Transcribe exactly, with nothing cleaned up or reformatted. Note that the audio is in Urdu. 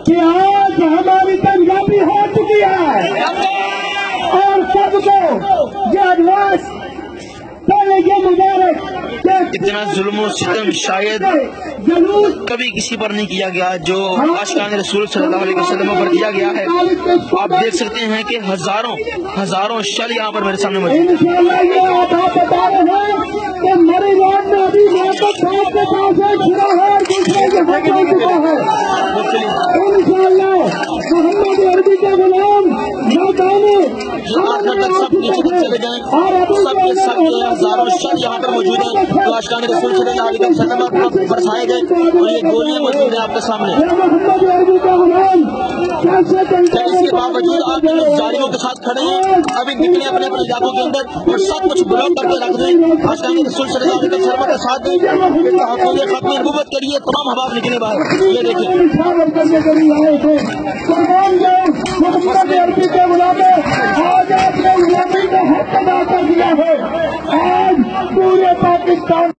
کہ آج ہماری کامیابی ہو چکی ہے اور سب کو یہ ایڈوانس پہلے یہ مبارک اتنا ظلم و ستم شاید کبھی کسی پر نہیں کیا گیا جو عاشقان رسول صلی اللہ علیہ وسلم پر کیا گیا ہے. آپ دیکھ سکتے ہیں کہ ہزاروں ہزاروں شل یہاں پر میرے سامنے موجود ہیں. انشاءاللہ یہ آپ بتا رہے ہیں کہ میری روڈ میں ابھی محبت صاحب کے پاس ہے کھڑا ہے اور دوسرے کے ہاتھ میں چکا ہے. انشاءاللہ محمد عربی کے غلام نادانے آخر تک سب نیچے تک چلے جائیں. سب کے سب کے ہزاروں شل یہاں پر موجود ہیں جو عاشقان رسول صلی اللہ علیہ وسلم پر برسائے گئے اور یہ گولیاں موجود ہیں آپ کے سامنے. محمد عربی کا غلام کیسے اس کے باوجود آپ لوگ جاریوں کے ساتھ کھڑے ہیں. ابھی نکلے اپنے اپنے علاقوں کے اندر اور سب کچھ بلاک کر کے رکھ دیں. عاشقان رسول صلی اللہ علیہ وسلم کے ساتھ تحفظ ختم نبوت کے لیے تمام احباب نکلے باہر. یہ دیکھیں کرنے کے لیے آئے تھے قربان جاؤں محمد عربی کے غلام آج آپ نے غلامی کا حق ادا کر دیا ہے. آج پورے پاکستان